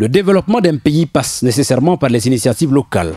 Le développement d'un pays passe nécessairement par les initiatives locales.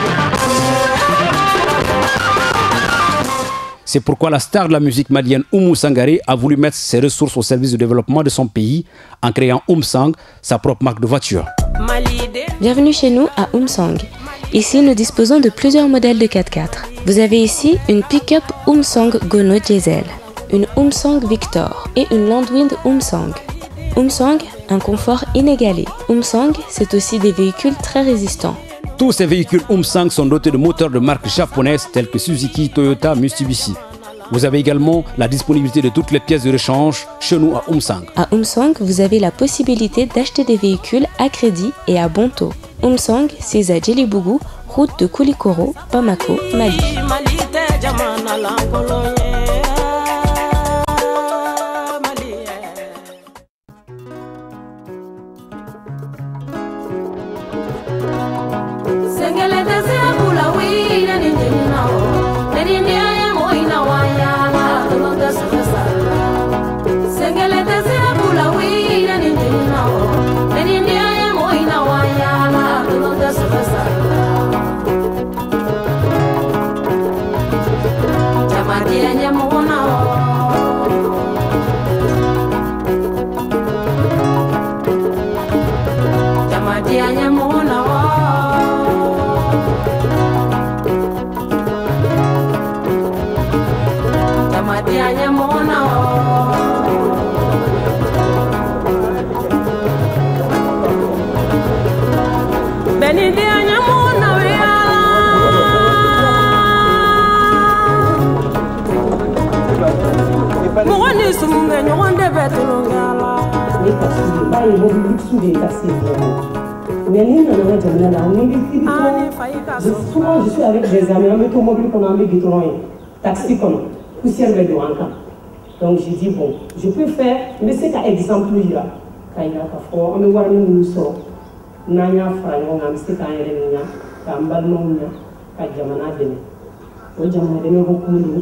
C'est pourquoi la star de la musique malienne Oumou Sangaré a voulu mettre ses ressources au service du développement de son pays en créant Oumsang, sa propre marque de voiture. Bienvenue chez nous à Oumsang. Ici, nous disposons de plusieurs modèles de 4x4. Vous avez ici une pick-up Oumsang Gono Diesel, une Oumsang Victor et une Landwind Oumsang. Oumsang, un confort inégalé. Oumsang, c'est aussi des véhicules très résistants. Tous ces véhicules Oumsang sont dotés de moteurs de marques japonaises tels que Suzuki, Toyota, Mitsubishi. Vous avez également la disponibilité de toutes les pièces de rechange chez nous à Oumsang. À Oumsang, vous avez la possibilité d'acheter des véhicules à crédit et à bon taux. Oumsang, c'est à Djelibougou, route de Koulikoro, Bamako, Mali. Souvent, je suis avec des amis, on met tout mobile qu'on a mis du taxi qu'on a, poussière de l'encamp. Donc je dis, bon, je peux faire, mais c'est qu'un exemple là. Quand il y a on me voit nous sort, Nanya Franco, on a mis c'est quand il y a un ballon, quand il y a un adèle. On a mis beaucoup de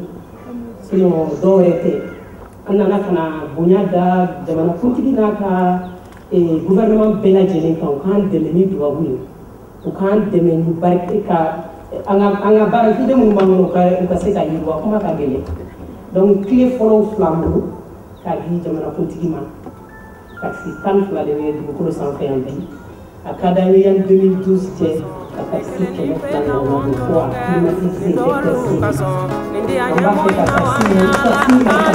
sinon, d'orité. On a fait Bougnada, Jamana Kuntiginaka, et gouvernement Béladjélé, quand on a démené Douaboulou. On a démené Barika, on a barré de mouvements au Kasseka Yiwa, comment on a gagné. Donc, clé follow flambeau, Kagi, Jamana Kuntigima, taxi, tant que la dernière de beaucoup de sang fait un pays. À Kadani en 2012, j'ai la taxi qui est flambeau, de fois, climatisé, déplacé. On va faire la